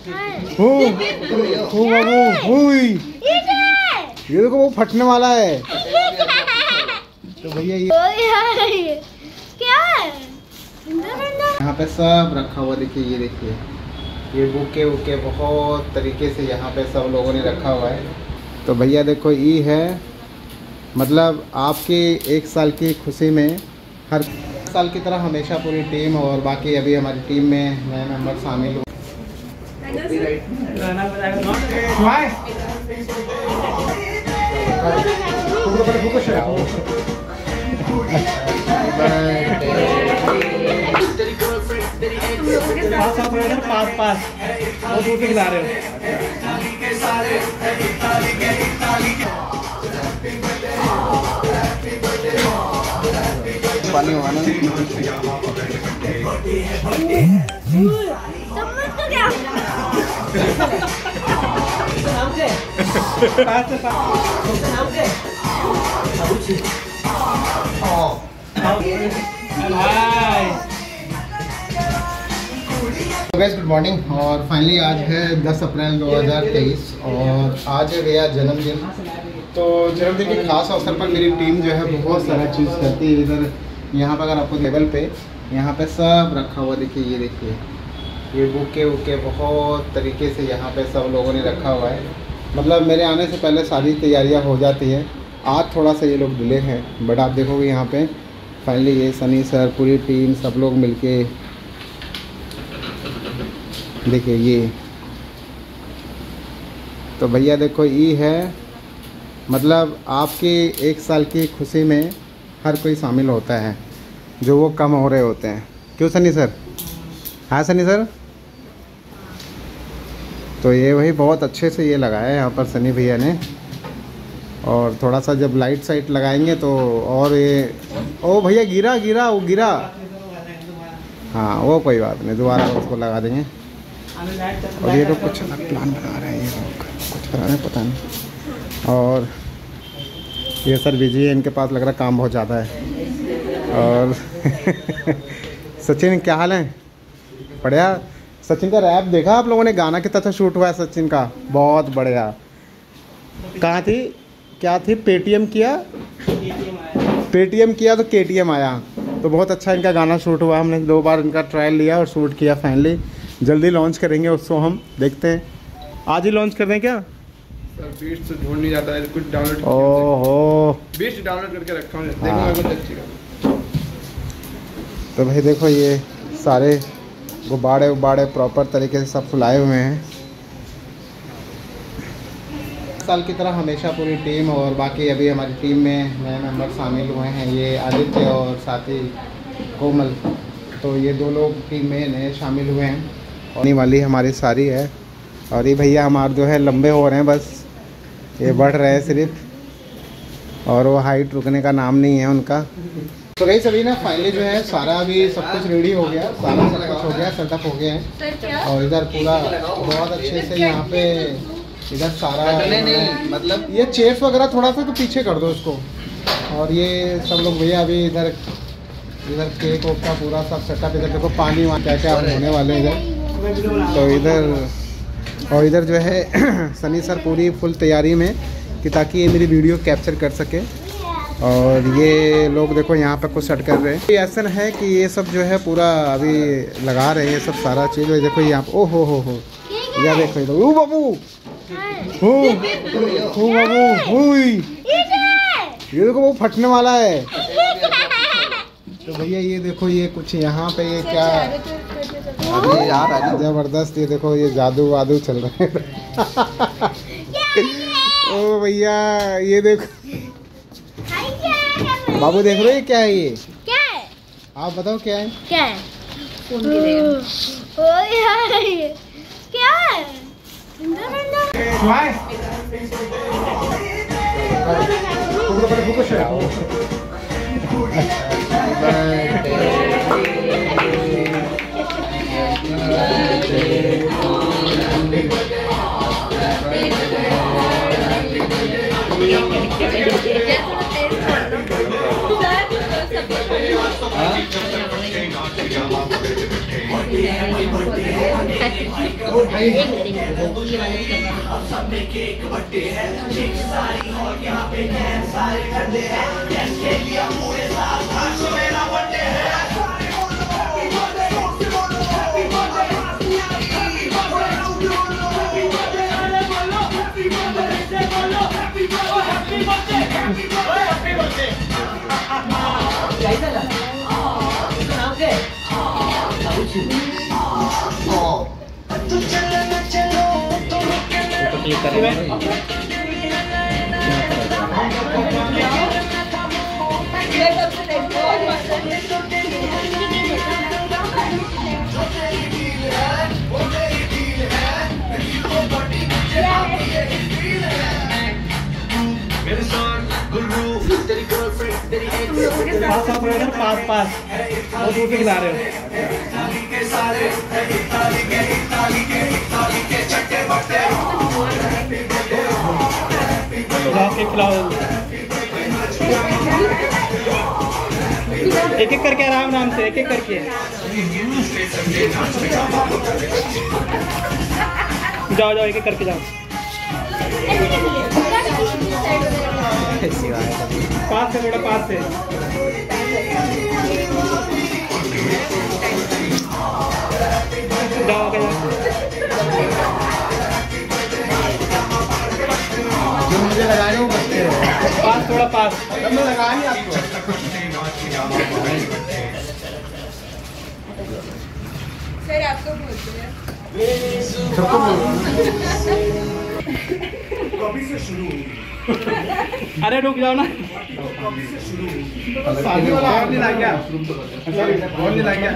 हो बाबू हुई, ये देखो वो फटने वाला है। तो भैया ये क्या है यहाँ पे सब रखा हुआ, देखिए ये देखिए ये बुके वुके बहुत तरीके से यहाँ पे सब लोगों ने रखा हुआ है। तो भैया देखो ई है, मतलब आपके 1 साल की खुशी में हर साल की तरह हमेशा पूरी टीम और बाकी अभी हमारी टीम में नए मेंबर शामिल हुए। पास बहुत दूर से खिला रहे हो। पानी हुआ ना गाइस, गुड मॉर्निंग। और फाइनली आज है 10 अप्रैल 2023 और आज है भैया जन्मदिन। तो जन्मदिन के खास अवसर पर मेरी टीम जो है बहुत सारा चीज़ करती है। इधर यहाँ पर अगर आपको टेबल पे यहाँ पे सब रखा हुआ, देखिए ये देखिए ये बुके वुके बहुत तरीके से यहाँ पे सब लोगों ने रखा हुआ है। मतलब मेरे आने से पहले सारी तैयारियाँ हो जाती है। आज थोड़ा सा ये लोग डिले हैं, बट आप देखोगे यहाँ पे फाइनली ये सनी सर, पूरी टीम, सब लोग मिलके देखिए ये। तो भैया देखो ई है, मतलब आपके 1 साल की खुशी में हर कोई शामिल होता है जो वो कम हो रहे होते हैं। क्यों सनी सर? हाँ सनी सर। तो ये वही बहुत अच्छे से ये लगाया है यहाँ पर सनी भैया ने। और थोड़ा सा जब लाइट साइट लगाएंगे तो और ये, ओ भैया गिरा गिरा वो गिरा, हाँ वो कोई बात नहीं, दोबारा उसको लगा देंगे। और ये लोग कुछ अलग प्लान बना रहे हैं, ये लोग कुछ बना रहे हैं पता नहीं। और ये सर बिजी है, इनके पास लग रहा है काम बहुत ज़्यादा है। और सचिन क्या हाल है? बढ़िया। सचिन का रैप देखा आप लोगों ने? गाना कितना अच्छा शूट हुआ है सचिन का, बहुत बढ़िया। कहाँ थी, क्या थी? पेटीएम किया, पेटीएम किया तो केटीएम आया। तो बहुत अच्छा इनका गाना शूट हुआ। हमने 2 बार इनका ट्रायल लिया और शूट किया। फाइनली जल्दी लॉन्च करेंगे उसको, हम देखते हैं। आज ही लॉन्च कर दें क्या? बीट्स से ढूंढ नहीं जाता है, कुछ डाउनलोड ओहो, बीट्स डाउनलोड करके रखा हूं, देखो मेरे को। तो भाई देखो ये सारे गुब्बारे उब्बारे प्रॉपर तरीके से सब फुलाए हुए हैं। साल की तरह हमेशा पूरी टीम और बाकी अभी हमारी टीम में नए मेंबर शामिल हुए हैं। ये आदित्य और साथी कोमल, तो ये 2 लोग टीम में नए शामिल हुए हैं। होने वाली हमारी सारी है। और ये भैया हमारे जो है लंबे हो रहे हैं, बस ये बढ़ रहे हैं सिर्फ, और वो हाइट रुकने का नाम नहीं है उनका। तो गई सभी ना फाइनली जो है सारा अभी सब कुछ रेडी हो गया, सारा सब कुछ हो गया, सेटअप हो गया है। और इधर पूरा बहुत अच्छे से यहाँ पे इधर सारा नहीं, मतलब ये चेयर्स वगैरह थोड़ा सा तो पीछे कर दो उसको। और ये सब लोग भैया अभी इधर केक वोक का पूरा सब सेटअप, इधर देखो पानी वहाँ क्या क्या होने वाले इधर। तो इधर और इधर जो है सनी सर पूरी फुल तैयारी में कि ताकि ये मेरी वीडियो कैप्चर कर सके। और ये लोग देखो यहाँ पे कुछ सेट कर रहे हैं। ये ऐसा है कि ये सब जो है पूरा अभी लगा रहे हैं, ये सब सारा चीज़। देखो यहाँ पे ओ हो या देखो इधर, ओ बाबू हो बाबू हुई, ये देखो वो फटने वाला है। तो भैया ये देखो ये कुछ यहाँ पे ये क्या अभी यार जबरदस्त, ये देखो ये जादू वादू चल रहा है। ओ भैया ये देखो, बाबू देख रहे हो क्या है? ये क्या है? आप बताओ क्या है? क्या है? फोन की देगा। ओ यार ये क्या है? पास पास बहुत दूर से खिला रहे हो। खिलाओ एक एक करके, आराम आराम से, एक एक करके जाओ जाओ, एक एक करके जाओ। पास से, थोड़ा पास से। जाओ आगे जाओ। जो मुझे लगाने वो बचते हैं। पास, थोड़ा पास। मैं लगा नहीं आपको। सर आपको बोलते हैं। सबको बोलो। अरे रुक जाओ ना। शादी वाला और नहीं लग गया। और नहीं लग गया।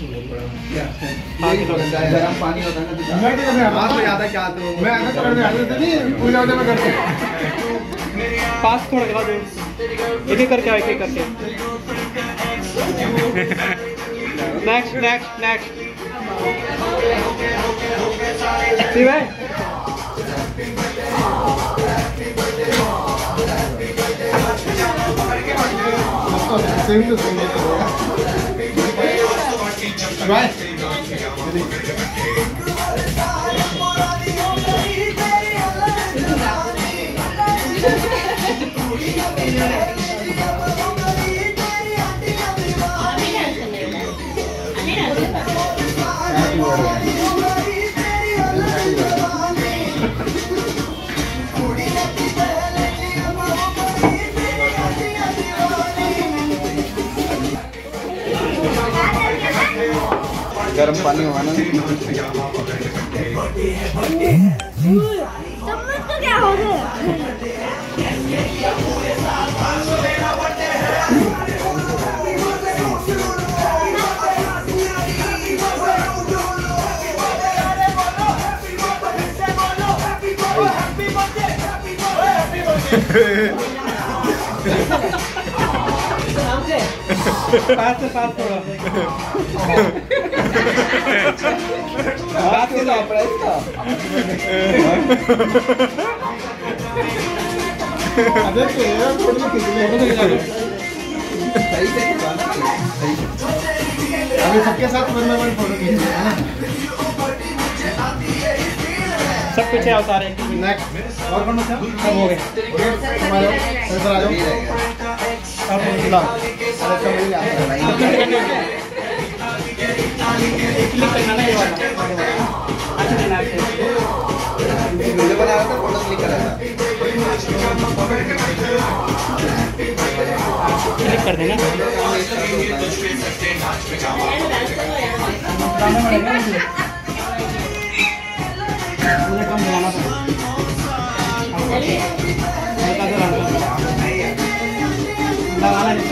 गरम पानी होता है ना। मैं तो आपको याद है क्या? तो मैं ऐसा करने आता था नहीं, पूजा वूजा में करते। पास थोड़ा खिला दो, एक एक करके आओ, एक एक करके। Next next next. ठीक है। Same to same right. गर्म पानी हुआ ना। तो क्या हो गया? पास से, पास थोड़ा। बात क्यों आप इसका? अबे तेरा फोटो खींच ले। सही से अभी सबके साथ फोटो खींच है ना। सब पीछे आओ सारे। नेक्स्ट और कौन सा? सब हो गए। हमारे सर आ जाओ। अब खिलाओ। अरे सब मिल जाता है भाई। क्लिक करना नहीं वाला। अच्छा देना है। वीडियो बना रहा था, फोटो क्लिक कर रहा था। क्लिक कर देना। मुझे कम बनाना था। लगाना नहीं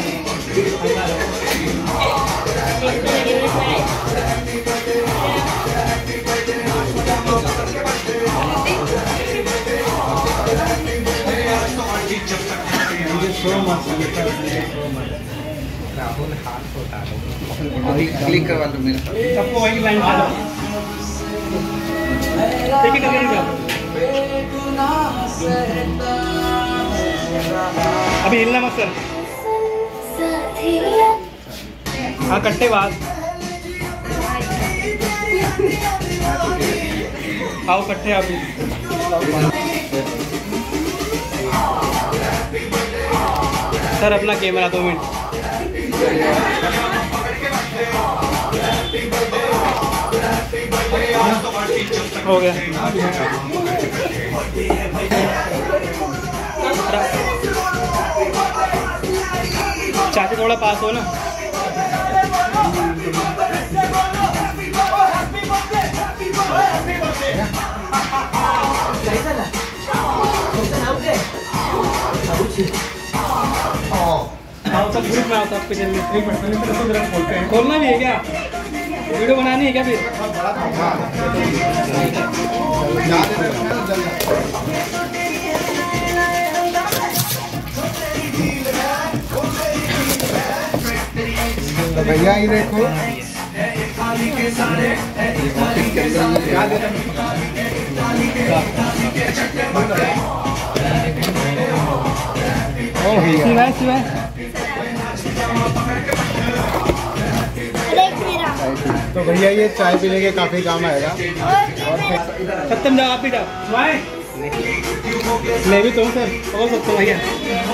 क्लिक करवा दो मेरे। सबको वही लाइन पे जाओ। ठीक है करके जाओ। अभी हिलना मत सर। हाँ कट्टे बाद। खाओ इकट्ठे आप भी। सर अपना कैमरा 2 मिनट। हो गया। चाची थोड़ा पास हो ना। आओ सब ग्रुप में आओ, सब पे चलिए। खोलना भी है क्या? वीडियो बनानी है क्या फिर? तो भैया ये देखो तो भैया ये चाय पीने के काफी काम आएगा। सत्यम जाओ आप भी जाओ। मैं भी तो सर बोल सकता हूँ भैया।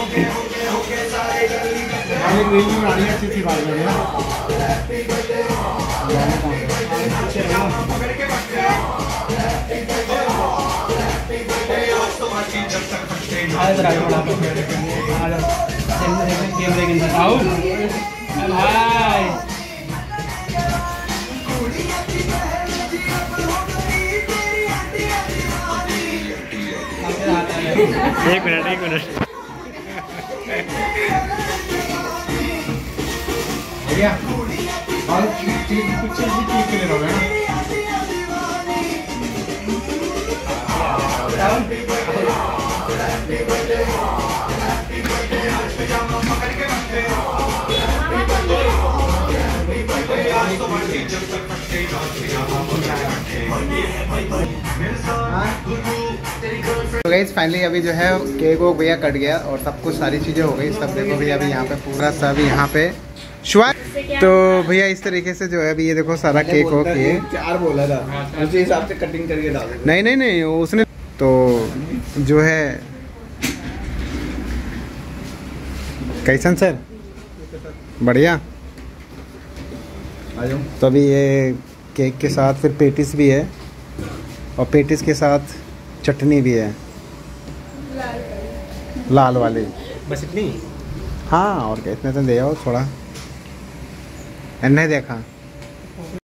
अच्छी सी बात है ना। आओ भाई। एक मिनट भैया और कुछ चीज के लिए रहोगे तो गाइस फाइनली अभी जो है केक वो भैया कट गया और सब कुछ सारी चीज़ें हो गई। सब देखो भैया अभी यहाँ पे पूरा सब यहाँ पे शुआ। तो भैया इस तरीके से जो है अभी ये देखो सारा केक हो के 4 बोला था उसी हिसाब से कटिंग करके डाल। नहीं उसने तो जो है कैसन सर बढ़िया। तो अभी ये केक के साथ फिर पेटिस भी है और पेटिस के साथ चटनी भी है लाल वाली। बस इतनी? हाँ और क्या इतने तो दे आओ थोड़ा। नहीं देखा